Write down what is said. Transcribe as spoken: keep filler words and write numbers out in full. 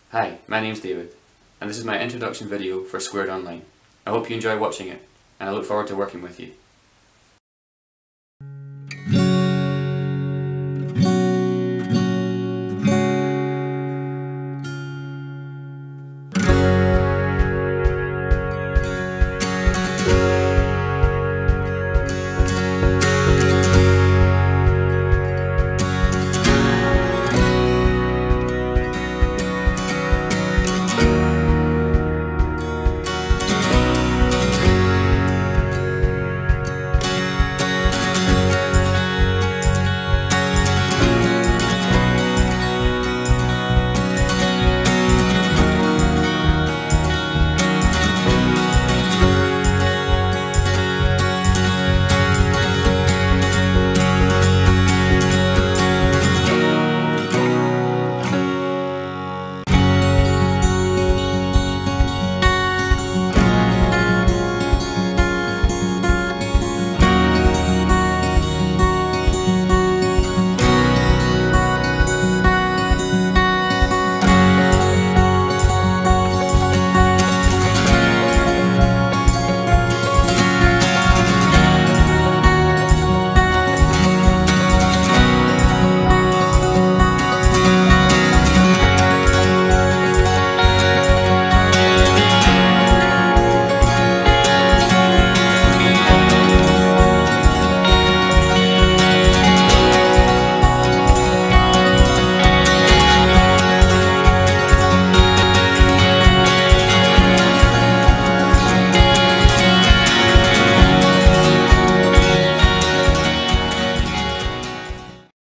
Hi, my name's David, and this is my introduction video for Squared Online. I hope you enjoy watching it, and I look forward to working with you.